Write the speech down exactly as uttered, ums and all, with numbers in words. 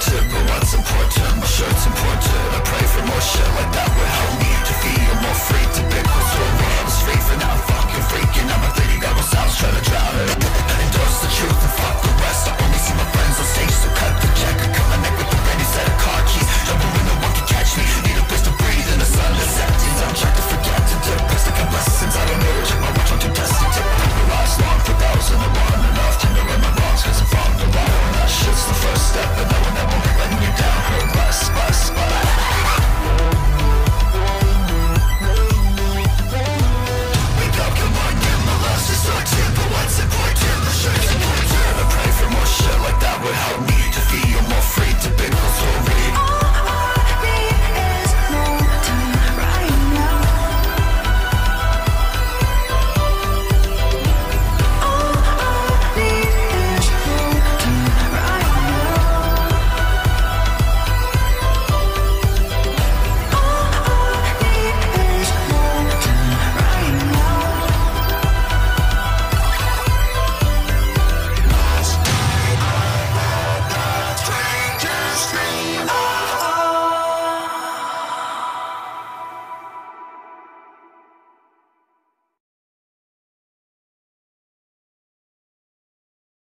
tortured, but what's important? My shirt's important. I pray for more shit like that would help me to feel more free, to be close to a world is free for now. I'm fucking freaking out my bleeding goggles sounds trying to drown it and endorse the truth and fuck the rest. I only see